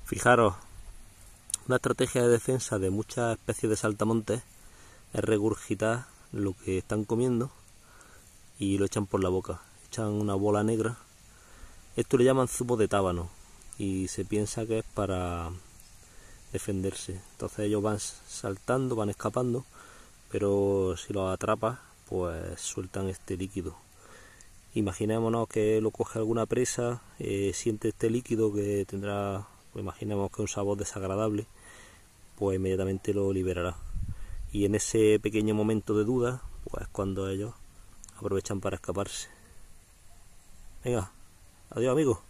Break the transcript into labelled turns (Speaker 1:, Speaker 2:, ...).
Speaker 1: Fijaros, una estrategia de defensa de muchas especies de saltamontes es regurgitar lo que están comiendo y lo echan por la boca. Echan una bola negra. Esto le llaman zumo de tábano y se piensa que es para defenderse. Entonces ellos van saltando, van escapando, pero si los atrapas, pues sueltan este líquido. Imaginémonos que lo coge alguna presa, siente este líquido que tendrá, pues imaginemos que un sabor desagradable, pues inmediatamente lo liberará. Y en ese pequeño momento de duda, pues cuando ellos aprovechan para escaparse. Venga, adiós amigos.